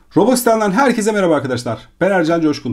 Robotistan'dan herkese merhaba arkadaşlar. Ben Ercan Coşkun.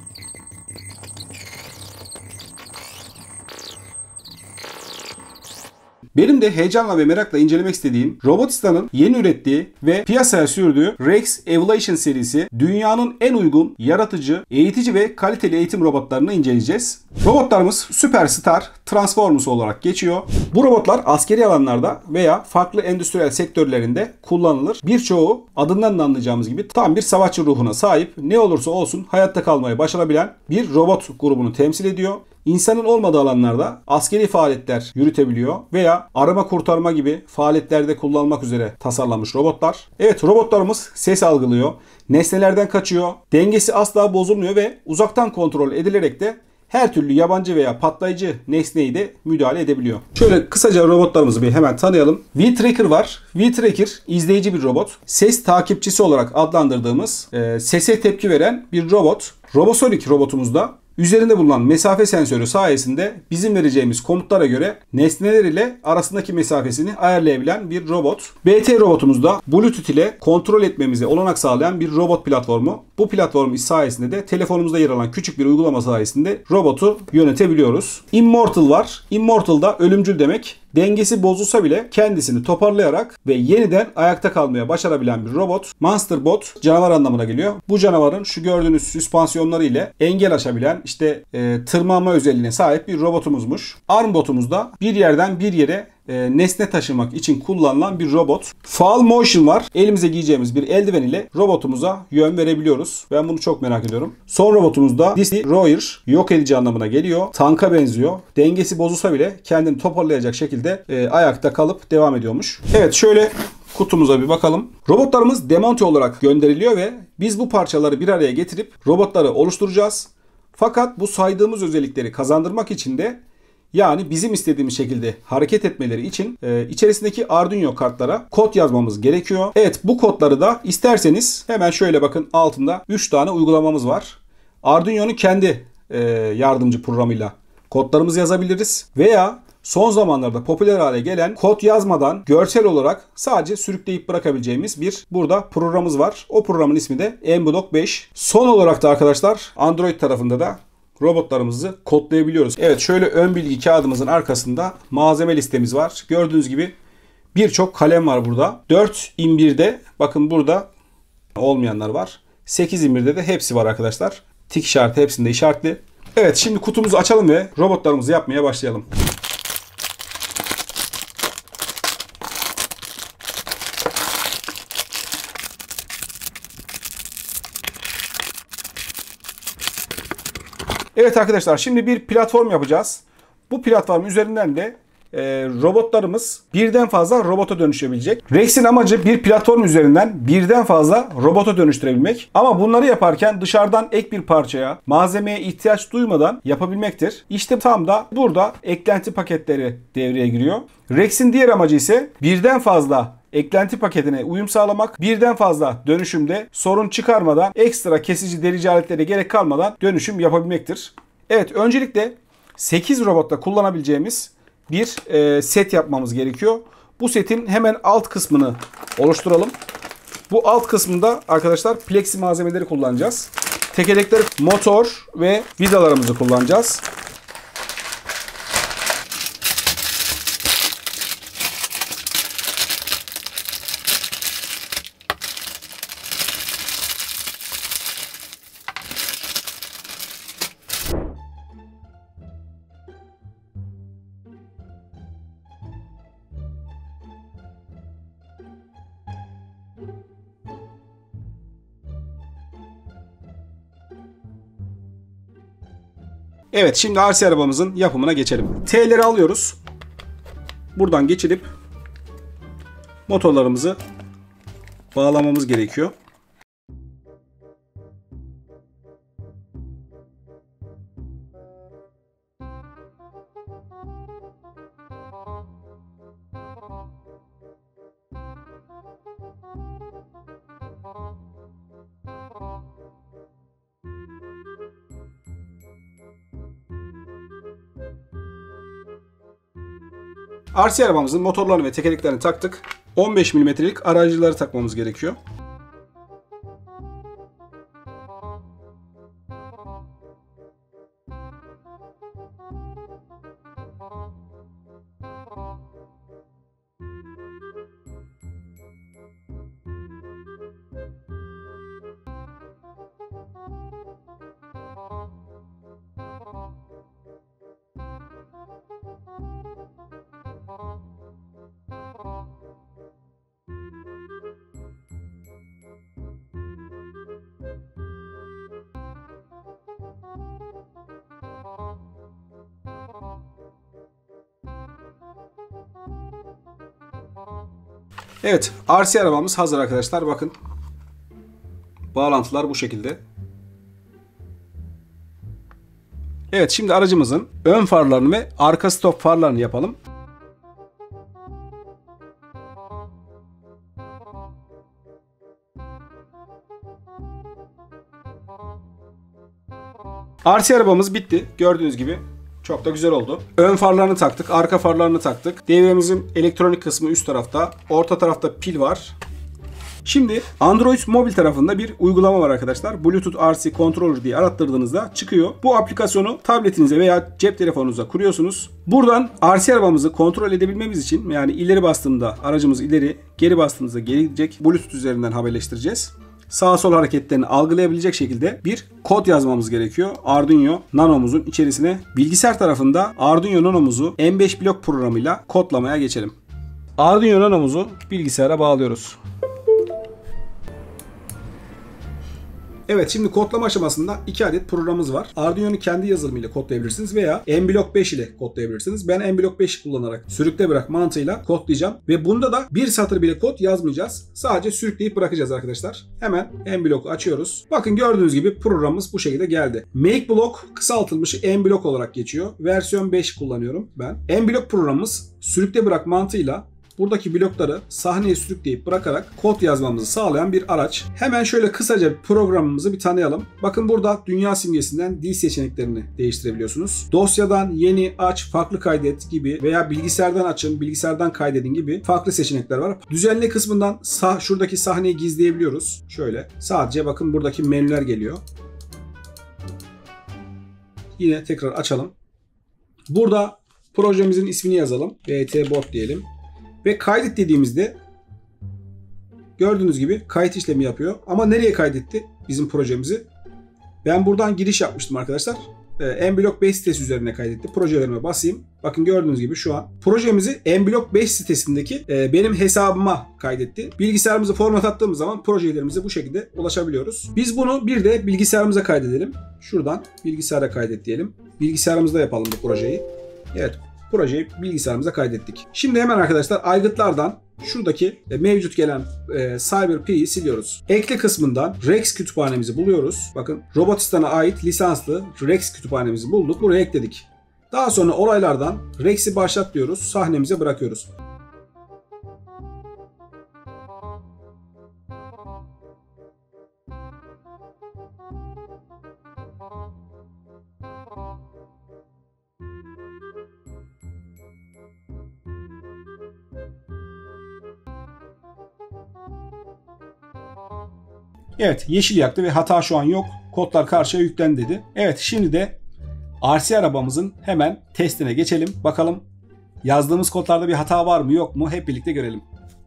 Benim de heyecanla ve merakla incelemek istediğim Robotistan'ın yeni ürettiği ve piyasaya sürdüğü Rex Evolution serisi dünyanın en uygun, yaratıcı, eğitici ve kaliteli eğitim robotlarını inceleyeceğiz. Robotlarımız Superstar Transformers olarak geçiyor. Bu robotlar askeri alanlarda veya farklı endüstriyel sektörlerinde kullanılır. Birçoğu adından da anlayacağımız gibi tam bir savaşçı ruhuna sahip, ne olursa olsun hayatta kalmayı başarabilen bir robot grubunu temsil ediyor. İnsanın olmadığı alanlarda askeri faaliyetler yürütebiliyor veya arama kurtarma gibi faaliyetlerde kullanılmak üzere tasarlanmış robotlar. Evet, robotlarımız ses algılıyor, nesnelerden kaçıyor, dengesi asla bozulmuyor ve uzaktan kontrol edilerek de her türlü yabancı veya patlayıcı nesneyi de müdahale edebiliyor. Şöyle kısaca robotlarımızı bir hemen tanıyalım. V-Tracker var. V-Tracker izleyici bir robot. Ses takipçisi olarak adlandırdığımız sese tepki veren bir robot. Robosonic robotumuzda üzerinde bulunan mesafe sensörü sayesinde bizim vereceğimiz komutlara göre nesneler ile arasındaki mesafesini ayarlayabilen bir robot. BT robotumuzda Bluetooth ile kontrol etmemize olanak sağlayan bir robot platformu. Bu platform sayesinde de telefonumuzda yer alan küçük bir uygulama sayesinde robotu yönetebiliyoruz. Immortal var. Immortal da ölümcül demek. Dengesi bozulsa bile kendisini toparlayarak ve yeniden ayakta kalmaya başarabilen bir robot. Monster Bot canavar anlamına geliyor. Bu canavarın şu gördüğünüz süspansiyonları ile engel aşabilen tırmanma özelliğine sahip bir robotumuzmuş. Arm botumuz da bir yerden bir yere nesne taşımak için kullanılan bir robot. Fall Motion var. Elimize giyeceğimiz bir eldiven ile robotumuza yön verebiliyoruz. Ben bunu çok merak ediyorum. Son robotumuz da Destroyer, yok edici anlamına geliyor. Tanka benziyor. Dengesi bozulsa bile kendini toparlayacak şekilde ayakta kalıp devam ediyormuş. Evet, şöyle kutumuza bir bakalım. Robotlarımız demonte olarak gönderiliyor ve biz bu parçaları bir araya getirip robotları oluşturacağız. Fakat bu saydığımız özellikleri kazandırmak için de, yani bizim istediğimiz şekilde hareket etmeleri için içerisindeki Arduino kartlara kod yazmamız gerekiyor. Evet, bu kodları da isterseniz hemen şöyle bakın, altında 3 tane uygulamamız var. Arduino'nun kendi yardımcı programıyla kodlarımızı yazabiliriz. Veya son zamanlarda popüler hale gelen kod yazmadan görsel olarak sadece sürükleyip bırakabileceğimiz bir burada programımız var. O programın ismi de MBlock 5. Son olarak da arkadaşlar Android tarafında da robotlarımızı kodlayabiliyoruz. Evet, şöyle ön bilgi kağıdımızın arkasında malzeme listemiz var. Gördüğünüz gibi birçok kalem var burada. 4x1'de bakın burada olmayanlar var. 8x1'de de hepsi var arkadaşlar. Tik işareti hepsinde işaretli. Evet, şimdi kutumuzu açalım ve robotlarımızı yapmaya başlayalım. Evet arkadaşlar, şimdi bir platform yapacağız. Bu platform üzerinden de robotlarımız birden fazla robota dönüşebilecek. Rex'in amacı bir platform üzerinden birden fazla robota dönüştürebilmek. Ama bunları yaparken dışarıdan ek bir parçaya, malzemeye ihtiyaç duymadan yapabilmektir. İşte tam da burada eklenti paketleri devreye giriyor. Rex'in diğer amacı ise birden fazla eklenti paketine uyum sağlamak, birden fazla dönüşümde sorun çıkarmadan, ekstra kesici delici aletlere gerek kalmadan dönüşüm yapabilmektir. Evet, öncelikle 8 robotta kullanabileceğimiz bir set yapmamız gerekiyor. Bu setin hemen alt kısmını oluşturalım. Bu alt kısmında arkadaşlar plexi malzemeleri kullanacağız. Tekerlekleri, motor ve vidalarımızı kullanacağız. Evet, şimdi RC arabamızın yapımına geçelim. T'leri alıyoruz. Buradan geçirip motorlarımızı bağlamamız gerekiyor. RC arabamızın motorlarını ve tekerleklerini taktık. 15 mm'lik aracıları takmamız gerekiyor. Evet, RC arabamız hazır arkadaşlar. Bakın. Bağlantılar bu şekilde. Evet, şimdi aracımızın ön farlarını ve arka stop farlarını yapalım. RC arabamız bitti. Gördüğünüz gibi çok da güzel oldu. Ön farlarını taktık, arka farlarını taktık. Devremizin elektronik kısmı üst tarafta. Orta tarafta pil var. Şimdi Android mobil tarafında bir uygulama var arkadaşlar. Bluetooth RC Controller diye arattırdığınızda çıkıyor. Bu aplikasyonu tabletinize veya cep telefonunuza kuruyorsunuz. Buradan RC arabamızı kontrol edebilmemiz için, yani ileri bastığımda aracımız ileri, geri bastığımızda geri gidecek. Bluetooth üzerinden haberleştireceğiz. Sağ sol hareketlerini algılayabilecek şekilde bir kod yazmamız gerekiyor. Arduino Nano'muzun içerisine. Bilgisayar tarafında Arduino Nano'muzu M5 blok programıyla kodlamaya geçelim. Arduino Nano'muzu bilgisayara bağlıyoruz. Evet, şimdi kodlama aşamasında 2 adet programımız var. Arduino'nun kendi yazılımıyla kodlayabilirsiniz veya MBlock 5 ile kodlayabilirsiniz. Ben MBlock 5 kullanarak sürükle bırak mantığıyla kodlayacağım. Ve bunda da bir satır bile kod yazmayacağız. Sadece sürükleyip bırakacağız arkadaşlar. Hemen MBlock'u açıyoruz. Bakın gördüğünüz gibi programımız bu şekilde geldi. MakeBlock kısaltılmışı MBlock olarak geçiyor. Versiyon 5 kullanıyorum ben. MBlock programımız sürükle bırak mantığıyla buradaki blokları sahneye sürükleyip bırakarak kod yazmamızı sağlayan bir araç. Hemen şöyle kısaca programımızı bir tanıyalım. Bakın burada dünya simgesinden dil seçeneklerini değiştirebiliyorsunuz. Dosyadan yeni, aç, farklı kaydet gibi veya bilgisayardan açın, bilgisayardan kaydedin gibi farklı seçenekler var. Düzenle kısmından şuradaki sahneyi gizleyebiliyoruz. Şöyle sadece bakın buradaki menüler geliyor. Yine tekrar açalım. Burada projemizin ismini yazalım. BT-Bot diyelim. Ve kaydet dediğimizde gördüğünüz gibi kayıt işlemi yapıyor. Ama nereye kaydetti bizim projemizi? Ben buradan giriş yapmıştım arkadaşlar. MBlock 5 sitesi üzerine kaydetti. Projelerime basayım. Bakın gördüğünüz gibi şu an projemizi MBlock 5 sitesindeki benim hesabıma kaydetti. Bilgisayarımızı format attığımız zaman projelerimize bu şekilde ulaşabiliyoruz. Biz bunu bir de bilgisayarımıza kaydedelim. Şuradan bilgisayara kaydet diyelim. Bilgisayarımızda yapalım bu projeyi. Evet. Projeyi bilgisayarımıza kaydettik. Şimdi hemen arkadaşlar aygıtlardan şuradaki mevcut gelen CyberP'yi siliyoruz. Ekle kısmından Rex kütüphanemizi buluyoruz. Bakın Robotistan'a ait lisanslı Rex kütüphanemizi bulduk. Buraya ekledik. Daha sonra olaylardan Rex'i başlat diyoruz. Sahnemize bırakıyoruz. Evet, yeşil yaktı ve hata şu an yok. Kodlar karşıya yüklendi dedi. Evet, şimdi de RC arabamızın hemen testine geçelim. Bakalım yazdığımız kodlarda bir hata var mı yok mu hep birlikte görelim.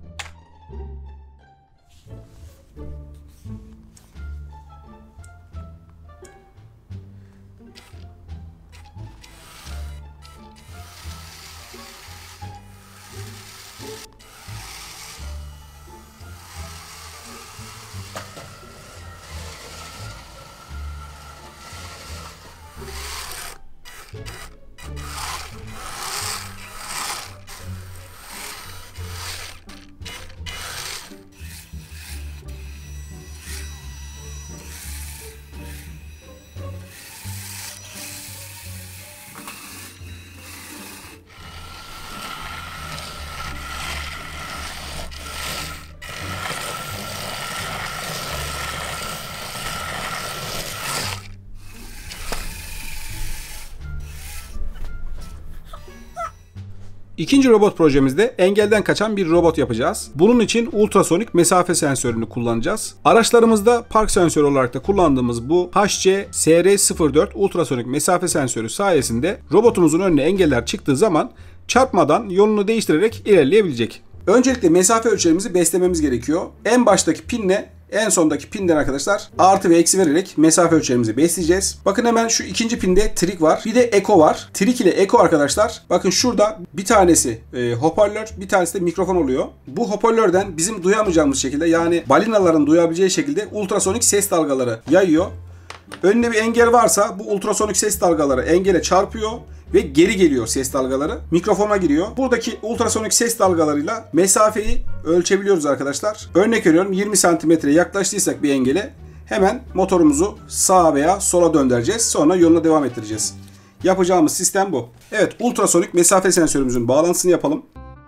İkinci robot projemizde engelden kaçan bir robot yapacağız. Bunun için ultrasonik mesafe sensörünü kullanacağız. Araçlarımızda park sensörü olarak da kullandığımız bu HC-SR04 ultrasonik mesafe sensörü sayesinde robotumuzun önüne engeller çıktığı zaman çarpmadan yolunu değiştirerek ilerleyebilecek. Öncelikle mesafe ölçerimizi beslememiz gerekiyor. En baştaki pinle en sondaki pinden arkadaşlar artı ve eksi vererek mesafe ölçerimizi besleyeceğiz. Bakın hemen şu ikinci pinde trik var. Bir de eko var. Trik ile eko arkadaşlar. Bakın şurada bir tanesi hoparlör, bir tanesi de mikrofon oluyor. Bu hoparlörden bizim duyamayacağımız şekilde, yani balinaların duyabileceği şekilde ultrasonik ses dalgaları yayıyor. Önüne bir engel varsa bu ultrasonik ses dalgaları engele çarpıyor ve geri geliyor ses dalgaları. Mikrofona giriyor. Buradaki ultrasonik ses dalgalarıyla mesafeyi ölçebiliyoruz arkadaşlar. Örnek veriyorum, 20 santimetreye yaklaştıysak bir engele hemen motorumuzu sağa veya sola döndüreceğiz. Sonra yoluna devam ettireceğiz. Yapacağımız sistem bu. Evet, ultrasonik mesafe sensörümüzün bağlantısını yapalım.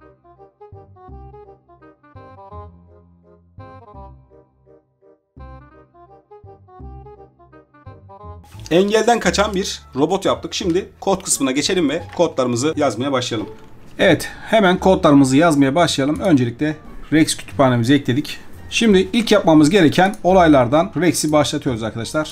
Engelden kaçan bir robot yaptık. Şimdi kod kısmına geçelim ve kodlarımızı yazmaya başlayalım. Evet, hemen kodlarımızı yazmaya başlayalım. Öncelikle Rex kütüphanemizi ekledik. Şimdi ilk yapmamız gereken olaylardan Rex'i başlatıyoruz arkadaşlar.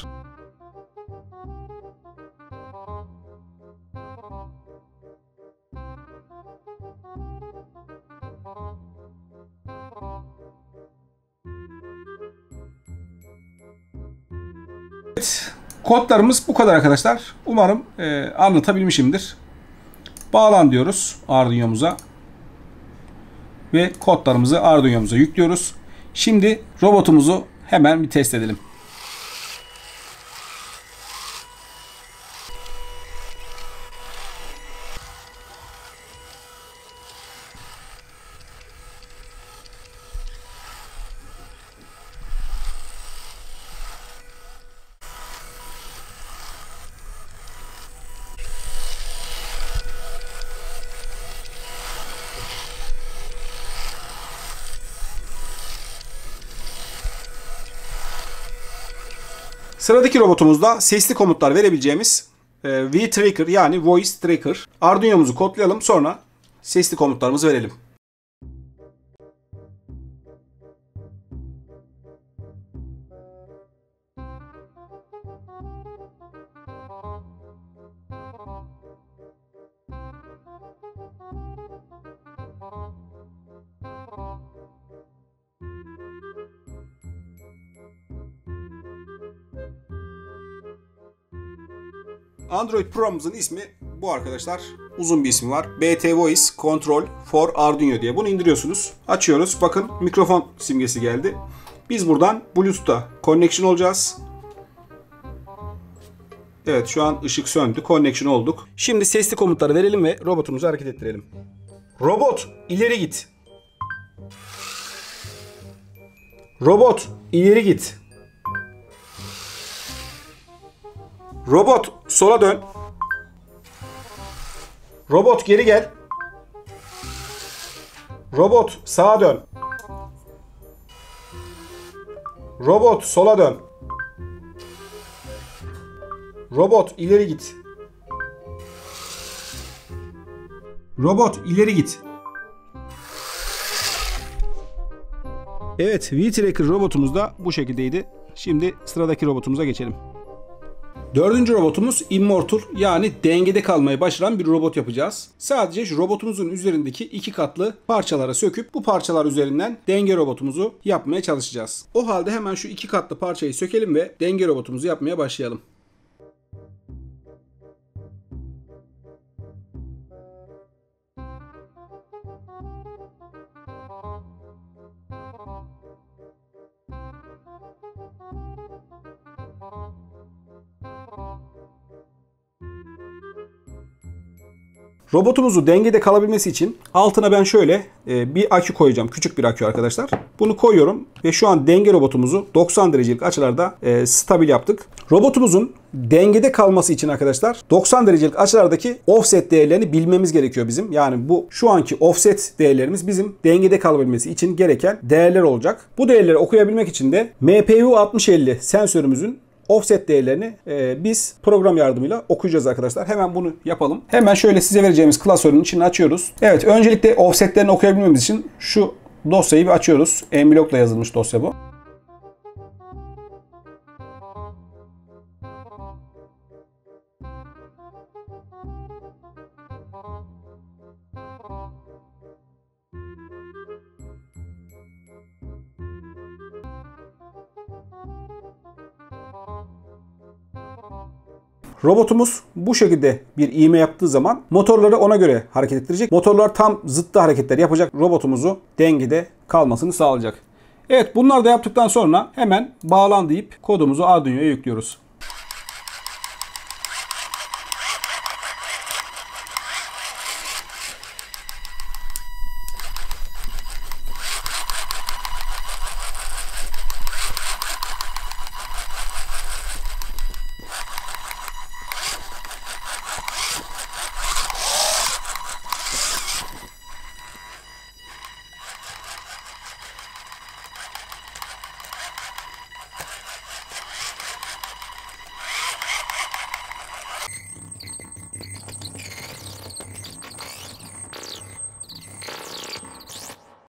Evet, kodlarımız bu kadar arkadaşlar. Umarım anlatabilmişimdir. Bağlan diyoruz Arduino'muza. Ve kodlarımızı Arduino'muza yüklüyoruz. Şimdi robotumuzu hemen bir test edelim. Sıradaki robotumuzda sesli komutlar verebileceğimiz V-Tracker yani Voice Tracker. Arduino'muzu kodlayalım, sonra sesli komutlarımızı verelim. Android Pro'muzun ismi bu arkadaşlar. Uzun bir ismi var. BT Voice Control for Arduino diye. Bunu indiriyorsunuz. Açıyoruz. Bakın mikrofon simgesi geldi. Biz buradan Bluetooth'ta connection olacağız. Evet, şu an ışık söndü. Connection olduk. Şimdi sesli komutları verelim ve robotumuzu hareket ettirelim. Robot ileri git. Robot ileri git. Robot sola dön. Robot geri gel. Robot sağa dön. Robot sola dön. Robot ileri git. Robot ileri git. Evet, V-Tracker robotumuz da bu şekildeydi. Şimdi sıradaki robotumuza geçelim. Dördüncü robotumuz Immortal, yani dengede kalmayı başaran bir robot yapacağız. Sadece şu robotumuzun üzerindeki iki katlı parçalara söküp bu parçalar üzerinden denge robotumuzu yapmaya çalışacağız. O halde hemen şu iki katlı parçayı sökelim ve denge robotumuzu yapmaya başlayalım. Robotumuzun dengede kalabilmesi için altına ben şöyle bir akü koyacağım. Küçük bir akü arkadaşlar. Bunu koyuyorum ve şu an denge robotumuzu 90 derecelik açılarda stabil yaptık. Robotumuzun dengede kalması için arkadaşlar 90 derecelik açılardaki offset değerlerini bilmemiz gerekiyor bizim. Yani bu şu anki offset değerlerimiz bizim dengede kalabilmesi için gereken değerler olacak. Bu değerleri okuyabilmek için de MPU 6050 sensörümüzün offset değerlerini biz program yardımıyla okuyacağız arkadaşlar. Hemen bunu yapalım. Hemen şöyle size vereceğimiz klasörün içini açıyoruz. Evet, öncelikle offsetlerini okuyabilmemiz için şu dosyayı bir açıyoruz. Mblock'la yazılmış dosya bu. Robotumuz bu şekilde bir ivme yaptığı zaman motorları ona göre hareket ettirecek. Motorlar tam zıttı hareketler yapacak. Robotumuzu dengede kalmasını sağlayacak. Evet, bunları da yaptıktan sonra hemen bağlan deyip kodumuzu Arduino'ya yüklüyoruz.